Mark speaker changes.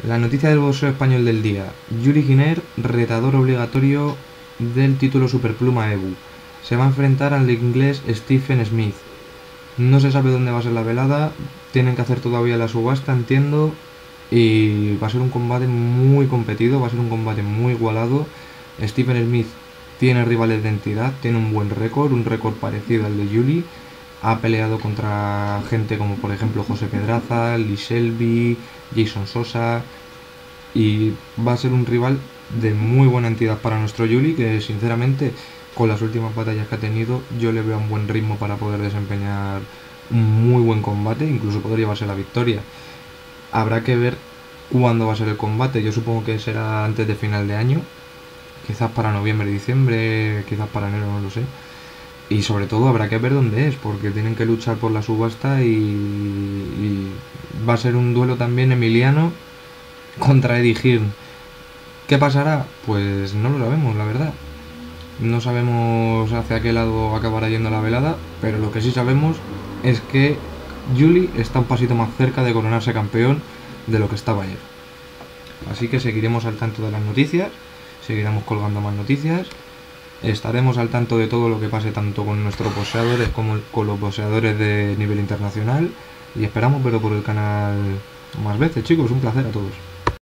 Speaker 1: La noticia del boxeo español del día. Yuri Giner, retador obligatorio del título Superpluma EBU. Se va a enfrentar al inglés Stephen Smith. No se sabe dónde va a ser la velada. Tienen que hacer todavía la subasta, entiendo. Y va a ser un combate muy competido, va a ser un combate muy igualado. Stephen Smith tiene rivales de entidad, tiene un récord parecido al de Yuri. Ha peleado contra gente como por ejemplo José Pedraza, Lee Shelby, Jason Sosa, y va a ser un rival de muy buena entidad para nuestro Yuli, que sinceramente con las últimas batallas que ha tenido yo le veo un buen ritmo para poder desempeñar un muy buen combate, incluso poder llevarse la victoria. Habrá que ver cuándo va a ser el combate, yo supongo que será antes de final de año, quizás para noviembre, diciembre, quizás para enero, no lo sé. Y sobre todo habrá que ver dónde es, porque tienen que luchar por la subasta y va a ser un duelo también emiliano contra Eddie Hearn. ¿Qué pasará? Pues no lo sabemos, la verdad. No sabemos hacia qué lado acabará yendo la velada, pero lo que sí sabemos es que Yuli está un pasito más cerca de coronarse campeón de lo que estaba ayer. Así que seguiremos al tanto de las noticias, seguiremos colgando más noticias, estaremos al tanto de todo lo que pase tanto con nuestros boxeadores como con los boxeadores de nivel internacional y esperamos verlo por el canal más veces, chicos. Un placer a todos.